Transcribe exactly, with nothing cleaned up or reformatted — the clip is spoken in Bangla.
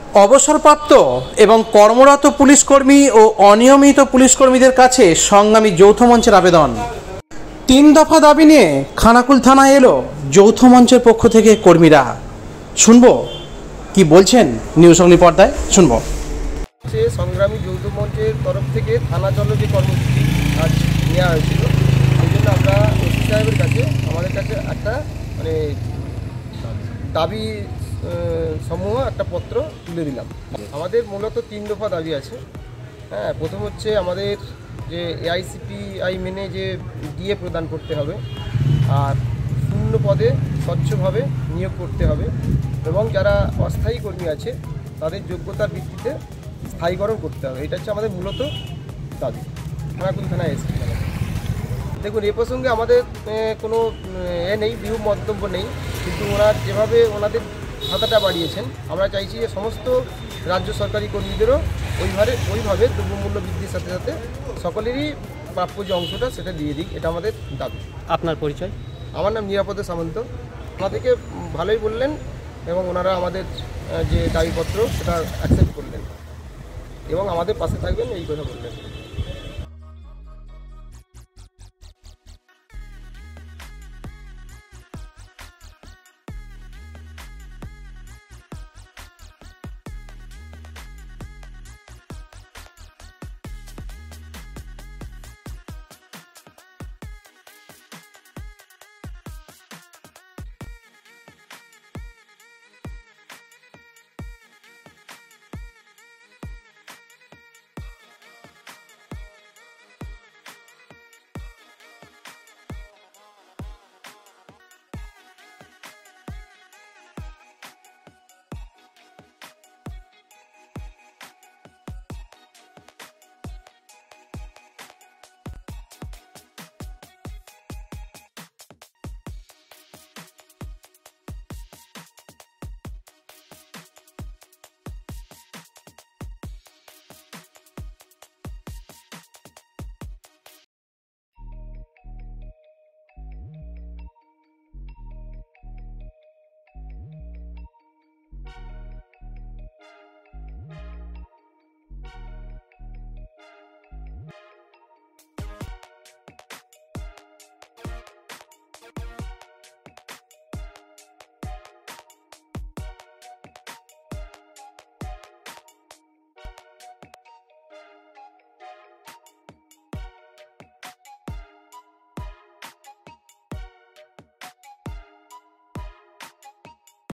অবসরপ্রাপ্ত এবং কর্মরত পুলিশকর্মী ও অনিয়মিত পুলিশকর্মীদের কাছে সংগ্রামী যৌথ মঞ্চের আবেদন। তিন দফা দাবি নিয়ে খানাকুল থানায় এলো যৌথ মঞ্চের পক্ষ থেকে কর্মীরা। শুনবো কি বলছেন নিউজ অগ্নি পর্দায়, শুনবো। সংগ্রামী যৌথ মঞ্চের তরফ থেকে থানা চলো যে কর্মসূচি আজ নেওয়া হয়েছিল, সেই জন্য আমরা ওসি সাহেবের কাছে আমাদের কাছে একটা মানে দাবি সমূহ একটা পত্র তুলে দিলাম। আমাদের মূলত তিন দফা দাবি আছে। হ্যাঁ, প্রথম হচ্ছে আমাদের যে এআইসিপিআই মেনে যে ডিএ প্রদান করতে হবে, আর শূন্য পদে স্বচ্ছভাবে নিয়োগ করতে হবে, এবং যারা অস্থায়ী কর্মী আছে তাদের যোগ্যতার ভিত্তিতে স্থায়ীকরণ করতে হবে। এটা হচ্ছে আমাদের মূলত দাবি। খানাকুল থানায় এসে দেখুন, এ প্রসঙ্গে আমাদের কোনো এ নেই, বিরূপ মন্তব্য নেই, কিন্তু ওনার যেভাবে ওনাদের ভাতাটা বাড়িয়েছেন, আমরা চাইছি যে সমস্ত রাজ্য সরকারি কর্মীদেরও ওইভাবে ওইভাবে দ্রব্যমূল্য বৃদ্ধির সাথে সাথে সকলেরই প্রাপ্য যে অংশটা সেটা দিয়ে দিক, এটা আমাদের দাবি। আপনার পরিচয়? আমার নাম নিরাপদ সামন্ত। ওনাদেরকে ভালোই বললেন এবং ওনারা আমাদের যে দাবিপত্র সেটা অ্যাকসেপ্ট করলেন এবং আমাদের পাশে থাকবেন, এই কথা বললেন।